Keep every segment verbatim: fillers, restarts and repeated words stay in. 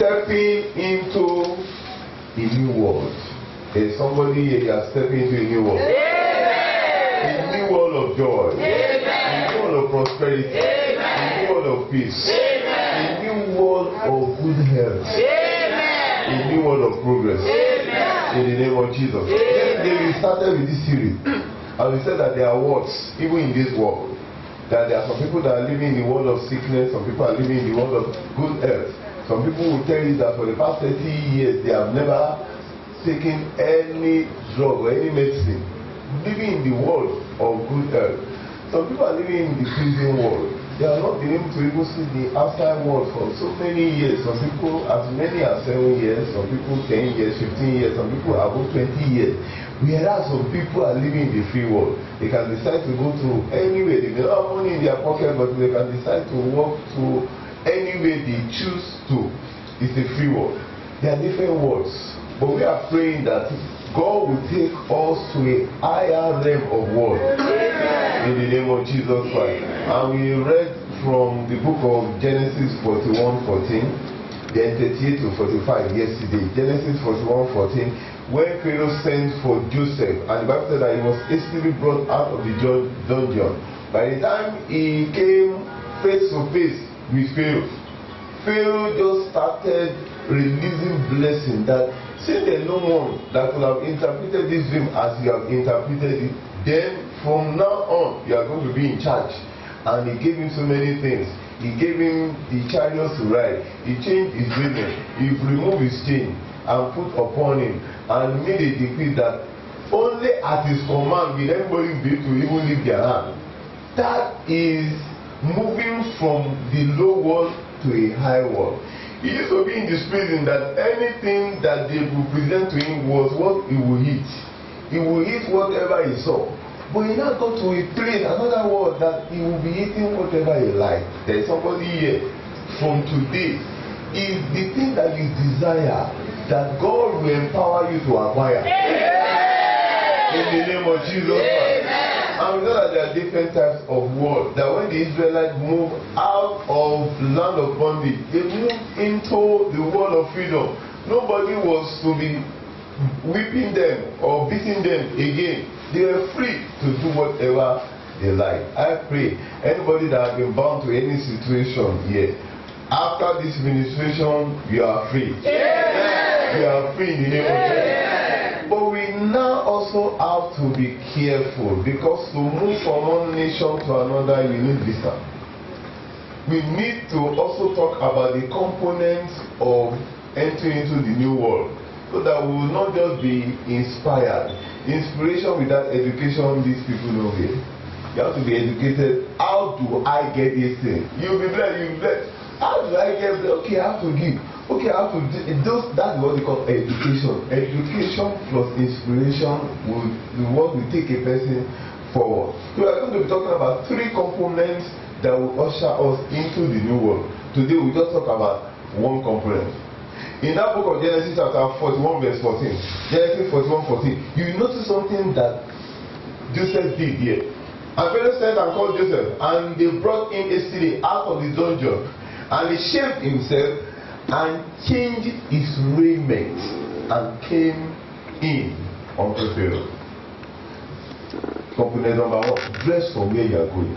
stepping into a new world. There's somebody here you are stepping into a new world. Amen. A new world of joy. Amen. A new world of prosperity. Amen. A new world of peace. Amen. A new world of good health. Amen. A new world of progress. Amen. In the name of Jesus. Yesterday we started with this series. And we said that there are words, even in this world. That there are some people that are living in the world of sickness, some people are living in the world of good health. Some people will tell you that for the past thirty years they have never taken any drug or any medicine. Living in the world of good health. Some people are living in the prison world. They are not being able to even see the outside world for so many years. Some people as many as seven years, some people ten years, fifteen years, some people above twenty years. Whereas some people are living in the free world. They can decide to go to anywhere. They may not have money in their pocket, but they can decide to walk to anywhere they choose to. It's a free world. There are different worlds. But we are praying that God will take us to a higher realm of world. In the name of Jesus Christ. And we read from the book of Genesis forty-one fourteen, then thirty-eight to forty-five yesterday. Genesis forty-one fourteen. When Pharaoh sent for Joseph, and the Bible said that he was hastily brought out of the dungeon. By the time he came face to face with Pharaoh, Pharaoh just started releasing blessing that since there's no one that could have interpreted this dream as you have interpreted it, then from now on you are going to be in charge. And he gave him so many things. He gave him the chariots to ride. He changed his raiment. He removed his chain and put upon him and made a decree that only at his command will anybody be able to even lift their hand. That is moving from the low world to a high world. He used to be in this prison that anything that they would present to him was what he would eat. He would eat whatever he saw. But he now got to a place, another world, that he will be eating whatever he likes. There is somebody here from today. Is the thing that you desire that God will empower you to acquire. Amen. In the name of Jesus Christ. And we know that there are different types of world. That when the Israelites moved out of the land of bondage, they moved into the world of freedom. Nobody was to be whipping them or beating them again. They were free to do whatever they like. I pray anybody that has been bound to any situation here, after this ministration, you are free. Amen. You are free in the name of Jesus. But we now also have to be careful, because to move from one nation to another, you need visa. We need to also talk about the components of entering into the new world, so that we will not just be inspired. Inspiration without education, these people know here. You have to be educated. How do I get this thing? You'll be blessed, you'll be blessed. How do I get there? Okay, I have to give. Okay, I have to do those. That's what they call education. Education plus inspiration will be what will take a person forward. So we are going to be talking about three components that will usher us into the new world. Today we just talk about one component. In that book of Genesis chapter forty-one verse fourteen, Genesis forty-one fourteen, you notice something that Joseph did here. And Pharaoh sent and called Joseph, and they brought him hastily out of the dungeon. And he shaved himself and changed his raiment and came in unto Pharaoh. Component number one, dress from where you are going.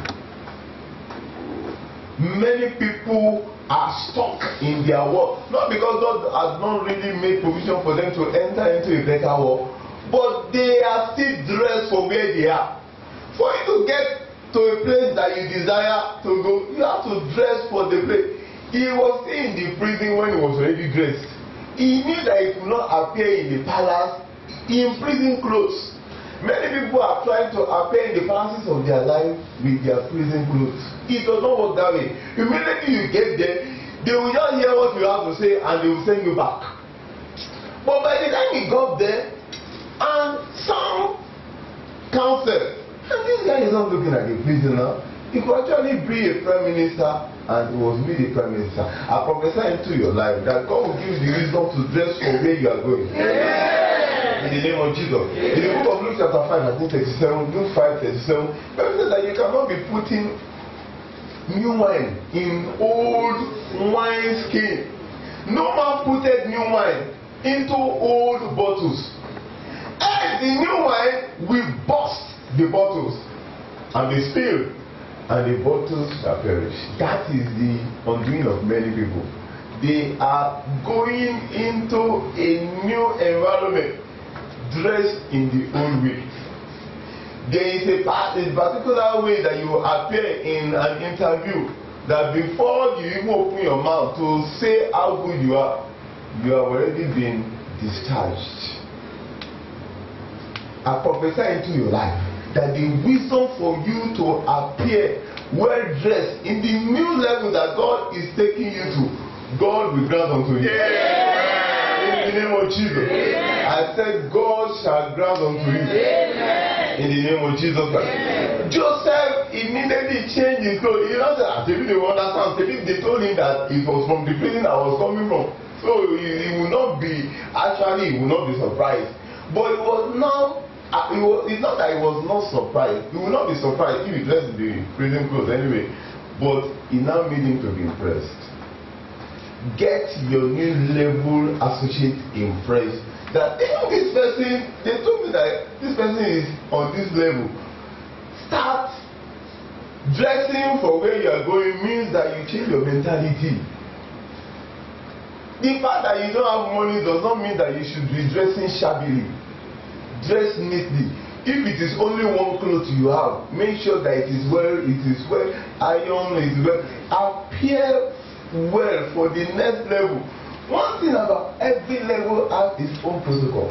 Many people are stuck in their work, not because God has not really made provision for them to enter into a better world, but they are still dressed for where they are. For you to get to a place that you desire to go, you have to dress for the place. He was in the prison when he was already dressed. He knew that he could not appear in the palace in prison clothes. Many people are trying to appear in the palaces of their life with their prison clothes. It does not work that way. Immediately you get there, they will just hear what you have to say and they will send you back. But by the time he got there, and some counsel, and this guy is not looking like a prisoner, he could actually be a prime minister, and he was made a prime minister. I prophesy into your life that God will give you the wisdom to dress for where you are going. Yeah. In the name of Jesus. In the book of Luke chapter five, I think thirty-seven, Luke five thirty-seven, Bible says that you cannot be putting new wine in old wine skin. No man putteth new wine into old bottles. And the new wine will burst the bottles and be spilled, and the bottles shall perish. That is the undoing of many people. They are going into a new environment, dressed in the old way. There is a particular way that you appear in an interview, that before you even open your mouth to say how good you are, you have already been discharged. I prophesy into your life that the wisdom for you to appear well dressed in the new level that God is taking you to, God will grant unto you. Yeah. In the name of Jesus. Yeah. I said, God shall grant unto you. Yeah. In the name of Jesus Christ. Yeah. Joseph immediately changed his clothes. You know that they didn't understand. They told him that it was from the prison I was coming from. So he, he will not be, actually, he will not be surprised. But it was now. Uh, it was, it's not that he was not surprised. He will not be surprised if he dressed the prison clothes anyway. But it now made him to be impressed. Get your new level associate impressed. That even this person, they told me that this person is on this level. Start dressing for where you are going means that you change your mentality. The fact that you don't have money does not mean that you should be dressing shabbily. Dress neatly. If it is only one cloth you have, make sure that it is well, it is well ironed, it is well. Appear well for the next level. One thing about every level has its own protocol.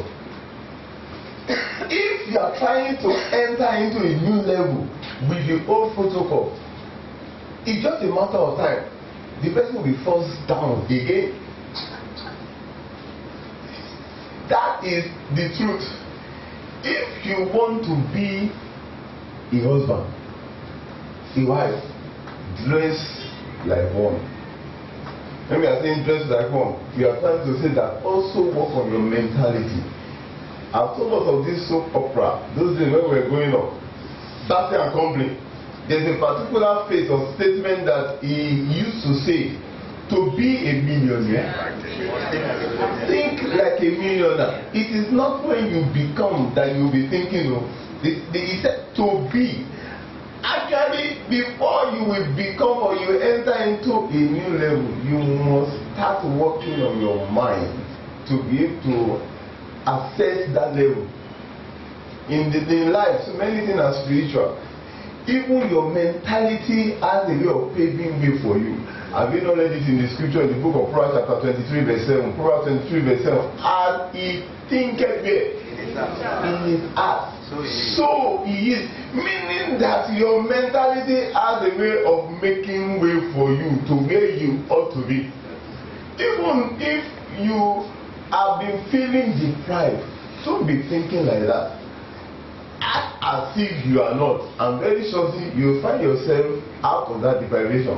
If you are trying to enter into a new level with the old protocol, it's just a matter of time. The person will be forced down again. That is the truth. If you want to be a husband, a wife, dress like one. When we are saying dress like one, we are trying to say that also work on your mentality. I've told us of this soap opera, those days when we were growing up, starting and company. There's a particular phrase or statement that he used to say, to be a millionaire, think like a millionaire. It is not when you become that you'll be thinking of. He said to be. Actually, before you will become or you enter into a new level, you must start working on your mind to be able to access that level. In the in life, so many things are spiritual. Even your mentality has a way of paving way for you. Have you not read it in the scripture in the book of Proverbs chapter twenty-three verse seven? Proverbs twenty-three verse seven. As he thinketh where? In his heart. So he is. Meaning that your mentality has a way of making way for you to where you ought to be. Even if you have been feeling deprived, don't be thinking like that. Act as if you are not, and very shortly you will find yourself out of that deprivation.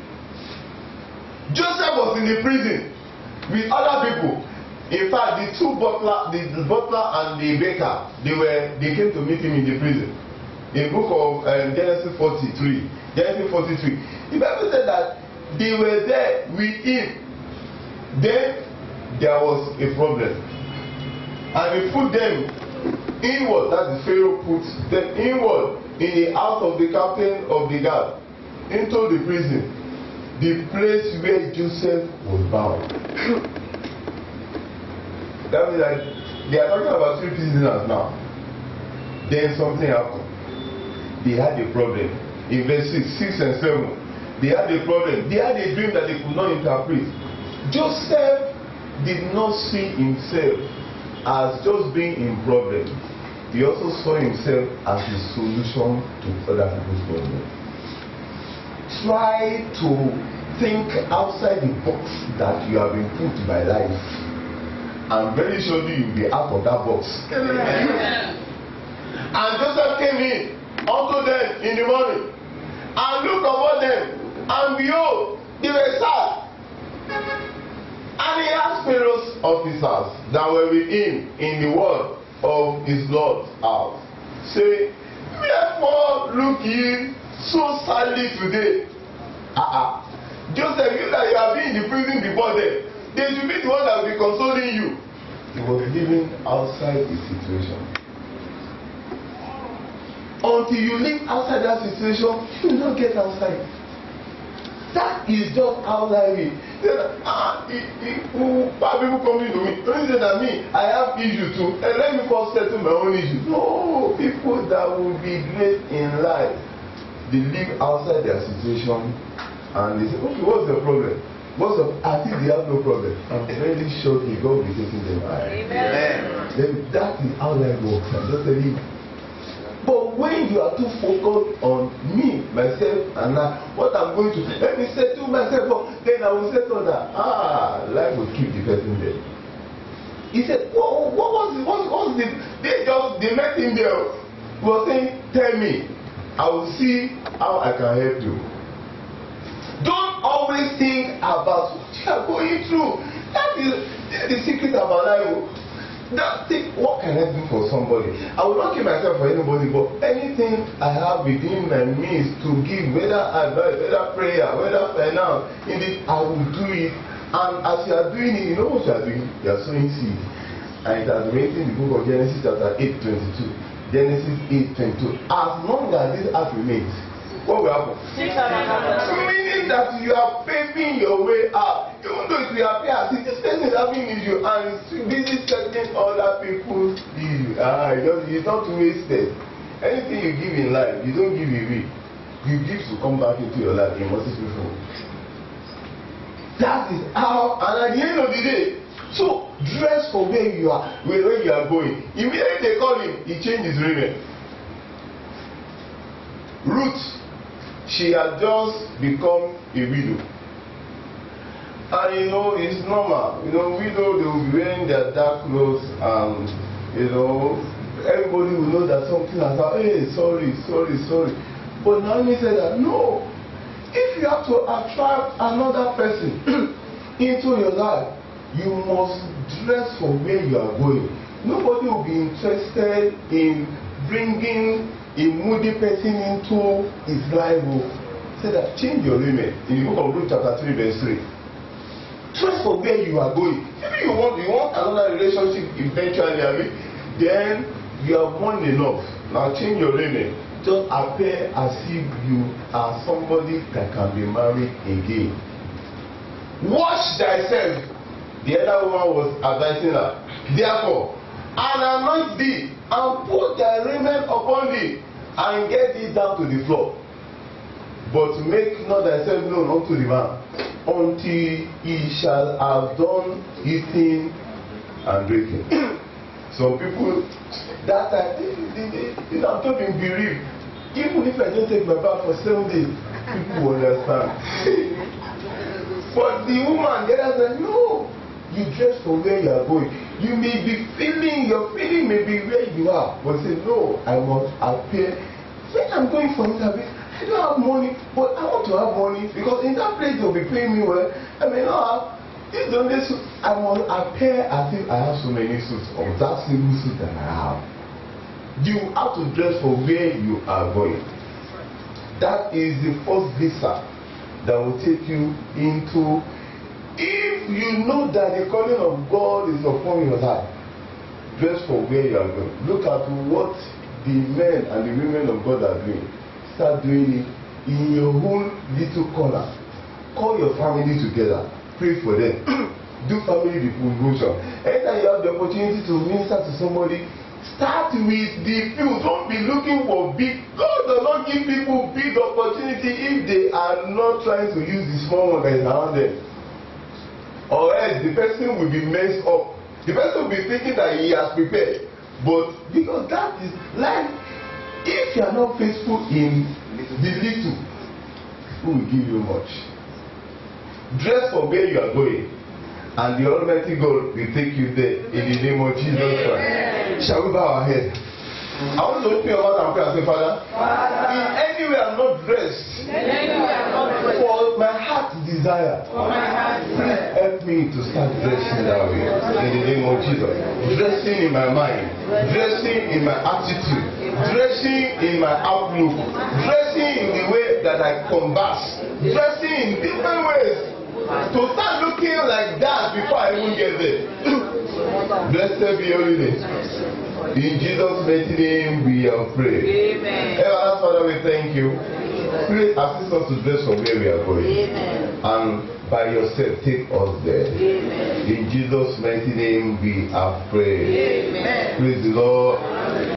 Joseph was in the prison with other people. In fact, the two butler, the, the butler and the baker, they were they came to meet him in the prison. In the book of um, Genesis forty-three, Genesis forty-three, the Bible said that they were there with him. Then there was a problem, and he put them inward. That is, Pharaoh put them inward in the house of the captain of the guard, into the prison, the place where Joseph was bound. That means that they are talking about three prisoners now. Then something happened. They had a problem. In verse six, six and seven, they had a problem. They had a dream that they could not interpret. Joseph did not see himself as just being in problem. He also saw himself as a solution to other people's problems. Try to think outside the box that you have been put by life, and very shortly you'll be out of that box. And Joseph came in unto them in the morning, and looked upon them, and behold, they were sad. And he asked Pharaoh's officers that were with him in the ward of his Lord's house, saying, wherefore look ye so sadly today? Uh-uh. Joseph, you that you have been in the prison before them, they should be the one that will be consoling you. He was living outside the situation. Until you live outside that situation, you will not get outside. That is just how life is. Ah, people coming to me, don't say that me, I have issues too, and let me first settle my own issues. No, people that will be great in life, they live outside their situation, and they say, okay, what's the problem? What's the? I think they have no problem. I'm very sure God will be taking them out. Amen. Then that is how life works. I'm just telling you. But when you are too focused on me, myself, and I, what I'm going to let me settle myself up, then I will settle that. Ah, life will keep the person there. He said, what, what was it? What was it? They just they met him there. He was saying, tell me, I will see how I can help you. Don't always think about what you are going through. That is the secret about life. That thing, what can I do for somebody? I will not give myself for anybody, but anything I have within my means to give, whether advice, whether prayer, whether finance, indeed, I will do it. And as you are doing it, you know what you are doing? You are sowing seed. And it has been in the book of Genesis chapter eight twenty-two. Genesis eight twenty-two. As long as this earth remains, what will happen? Meaning that you are paving your way out. Even though it will appear as if this person is having issue and busy settling other people's issues. Ah, it's not wasted. Anything you give in life, you don't give away. You give to come back into your life in multiple. That is how, and at the end of the day, so dress for where you are, where you are going. Immediately they call him, he changed his raiment. Ruth, she had just become a widow. And you know, it's normal. You know, widow, they will be wearing their dark clothes, and you know, everybody will know that something has happened. Hey, sorry, sorry, sorry. But Naomi said that no. If you have to attract another person into your life, you must dress for where you are going. Nobody will be interested in bringing a moody person into his life. Say that change your raiment. In the book of Luke chapter three verse three. Dress for where you are going. If you want, you want another relationship eventually, I mean, then you have won enough. Now change your raiment. Just appear as if you are somebody that can be married again. Wash thyself. The other woman was advising her. Therefore, and anoint thee, and put thy raiment upon thee, and get thee down to the floor. But make not thyself known unto the man, until he shall have done eating and drinking. Some people, that time, you know, I'm talking believe. Even if I don't take my bath for seven days, people understand. But the woman, the other said, no, you dress for where you are going. You may be feeling, your feeling may be where you are, but say, no, I must appear. When I'm going for interview, I don't have money, but I want to have money because in that place they'll be paying me well. I may not have this only suit. I must appear as if I have so many suits of that single suit that I have. You have to dress for where you are going. That is the first visa that will take you into. If you know that the calling of God is upon your life, dress for where you are going. Look at what the men and the women of God are doing. Start doing it in your own little corner. Call your family together. Pray for them. Do family devotion. Anytime you have the opportunity to minister to somebody, start with the few. Don't be looking for big. God does not give people big opportunity if they are not trying to use the small one that is around them. Or else the person will be messed up. The person will be thinking that he has prepared. But because that is life. If you are not faithful in the little, who will give you much? Dress for where you are going, and the Almighty God will take you there in the name of Jesus Christ. Shall we bow our head? I want to open your mouth and pray and say, Father, Father, in any way I'm not dressed, for my heart's desire, please help me to start dressing that way in the name of Jesus. Dressing in my mind, dressing in my attitude, dressing in my outlook, dressing in the way that I converse, dressing in different ways. To start looking like that before I even get there. Blessed be your name. In Jesus' mighty name we have prayed. Amen. Everlasting Father, we thank you. Please assist us to dress from where we are going. Amen. And by yourself, take us there. Amen. In Jesus' mighty name we have prayed. Amen. Praise the Lord.